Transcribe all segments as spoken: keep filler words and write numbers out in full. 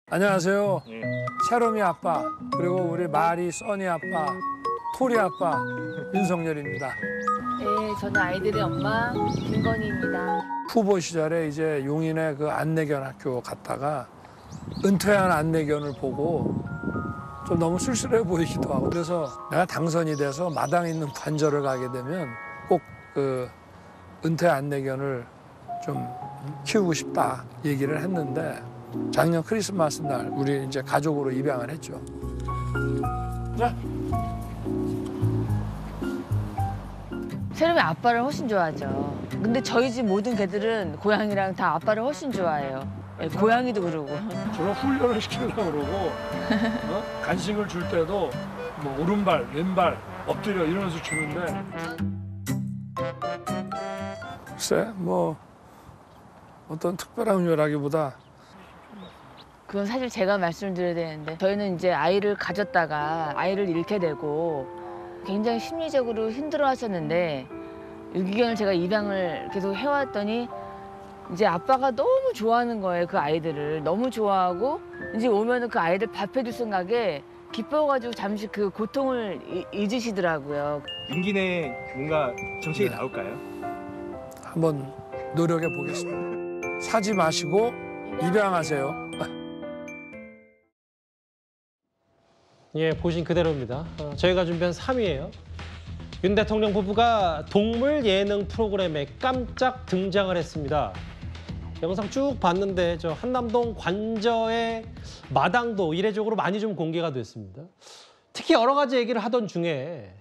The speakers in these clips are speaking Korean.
안녕하세요. 네. 새롬이 아빠, 그리고 우리 마리, 써니 아빠, 토리 아빠, 윤석열입니다. 네, 저는 아이들의 엄마 김건희입니다. 후보 시절에 이제 용인의 그 안내견 학교 갔다가 은퇴한 안내견을 보고 좀 너무 쓸쓸해 보이기도 하고, 그래서 내가 당선이 돼서 마당 있는 관저를 가게 되면 꼭 그 은퇴 안내견을 좀 키우고 싶다 얘기를 했는데, 작년 크리스마스 날 우리 이제 가족으로 입양을 했죠. 자. 새롬이 아빠를 훨씬 좋아하죠. 근데 저희 집 모든 개들은 고양이랑 다 아빠를 훨씬 좋아해요. 네, 고양이도 그러고. 저는 훈련을 시키려고 그러고 어? 간식을 줄 때도 뭐 오른발, 왼발, 엎드려 이러면서 주는데, 글쎄 뭐 어떤 특별한 요라기보다 그건 사실 제가 말씀을 드려야 되는데, 저희는 이제 아이를 가졌다가 아이를 잃게 되고 굉장히 심리적으로 힘들어 하셨는데, 유기견을 제가 입양을 계속 해왔더니 이제 아빠가 너무 좋아하는 거예요. 그 아이들을 너무 좋아하고, 이제 오면은 그 아이들 밥 해줄 생각에 기뻐가지고 잠시 그 고통을 이- 잊으시더라고요. 임기 내에 뭔가 정책이 네. 나올까요? 한번 노력해 보겠습니다. 사지 마시고 입양하세요. 예, 보신 그대로입니다. 어, 저희가 준비한 삼 위예요. 윤 대통령 부부가 동물 예능 프로그램에 깜짝 등장을 했습니다. 영상 쭉 봤는데 저 한남동 관저의 마당도 이례적으로 많이 좀 공개가 됐습니다. 특히 여러 가지 얘기를 하던 중에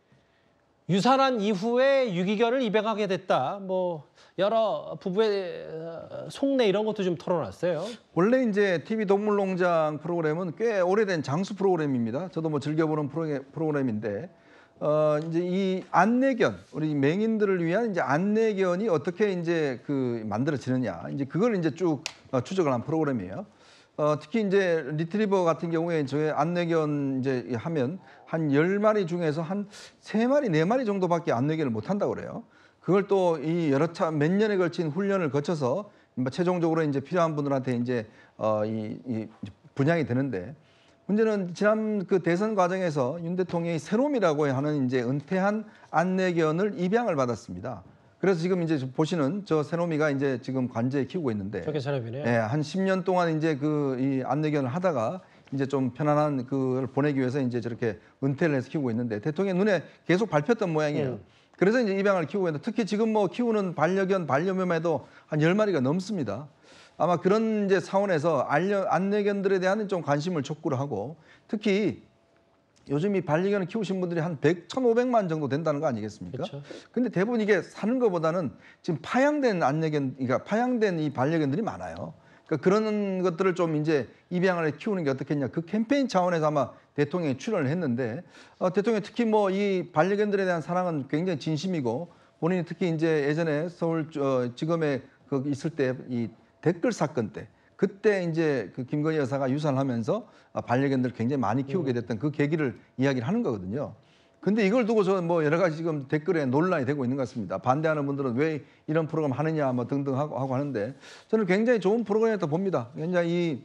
유산한 이후에 유기견을 입양하게 됐다. 뭐 여러 부부의 속내 이런 것도 좀 털어놨어요. 원래 이제 티비 동물농장 프로그램은 꽤 오래된 장수 프로그램입니다. 저도 뭐 즐겨보는 프로그램, 프로그램인데, 어, 이제 이 안내견, 우리 맹인들을 위한 이제 안내견이 어떻게 이제 그 만들어지느냐, 이제 그걸 이제 쭉 추적을 한 프로그램이에요. 어, 특히 이제 리트리버 같은 경우에 저희 안내견 이제 하면 한 열 마리 중에서 한 세 마리, 네 마리 정도밖에 안내견을 못 한다고 그래요. 그걸 또 이 여러 차 몇 년에 걸친 훈련을 거쳐서 최종적으로 이제 필요한 분들한테 이제 어, 이, 이 분양이 되는데, 문제는 지난 그 대선 과정에서 윤 대통령이 새롬이라고 하는 이제 은퇴한 안내견을 입양을 받았습니다. 그래서 지금 이제 보시는 저 새롬이가 이제 지금 관저에 키우고 있는데, 저게 사람이네요. 예, 한 십 년 동안 이제 그 이 안내견을 하다가 이제 좀 편안한 그걸 보내기 위해서 이제 저렇게 은퇴를 해서 키우고 있는데, 대통령 눈에 계속 밟혔던 모양이에요. 음. 그래서 이제 입양을 키우고 있는데, 특히 지금 뭐 키우는 반려견, 반려묘매도 한 열 마리가 넘습니다. 아마 그런 이제 차원에서 안내견들에 대한 좀 관심을 촉구를 하고, 특히 요즘 이 반려견을 키우신 분들이 한 백, 천오백만 정도 된다는 거 아니겠습니까? 그렇죠. 근데 대부분 이게 사는 것보다는 지금 파양된 안내견, 그러니까 파양된 이 반려견들이 많아요. 그러니까 그런 것들을 좀 이제 입양을 키우는 게 어떻겠냐, 그 캠페인 차원에서 아마 대통령이 출연을 했는데, 어, 대통령이 특히 뭐 이 반려견들에 대한 사랑은 굉장히 진심이고, 본인이 특히 이제 예전에 서울 어, 지검에 그 있을 때 이 댓글 사건 때, 그때 이제 그 김건희 여사가 유산하면서 반려견들 굉장히 많이 키우게 됐던 그 계기를 이야기를 하는 거거든요. 근데 이걸 두고서 뭐 여러 가지 지금 댓글에 논란이 되고 있는 것 같습니다. 반대하는 분들은 왜 이런 프로그램 하느냐 뭐 등등 하고, 하고 하는데, 저는 굉장히 좋은 프로그램이었다 봅니다. 굉장히 이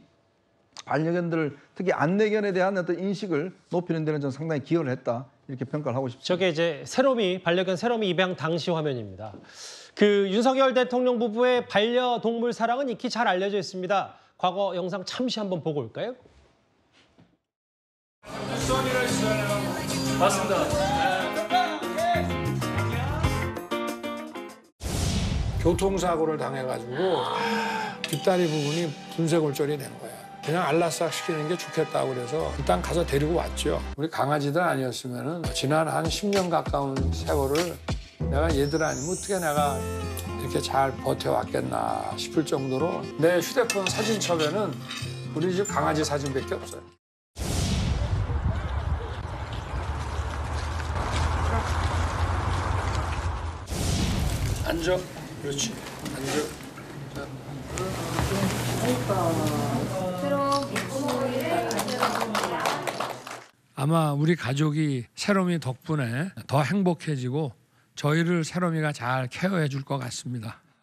반려견들, 특히 안내견에 대한 어떤 인식을 높이는 데는 저는 상당히 기여를 했다, 이렇게 평가를 하고 싶습니다. 저게 이제 새롬이, 반려견 새롬이 입양 당시 화면입니다. 그 윤석열 대통령 부부의 반려동물 사랑은 익히 잘 알려져 있습니다. 과거 영상 잠시 한번 보고 올까요? 맞습니다. 교통사고를 당해가지고 뒷다리 부분이 분쇄골절이 된 거야. 그냥 알라싹 시키는 게 좋겠다고 그래서 일단 가서 데리고 왔죠. 우리 강아지들 아니었으면은 지난 한 십 년 가까운 세월을 내가 얘들 아니면 어떻게 내가 이렇게 잘 버텨왔겠나 싶을 정도로, 내 휴대폰 사진첩에는 우리 집 강아지 사진밖에 없어요. 앉아. 그렇지. 앉아. 아마 우리 가족이 새롬이 덕분에 더 행복해지고 저희를 새롬이가 잘 케어해 줄 것 같습니다.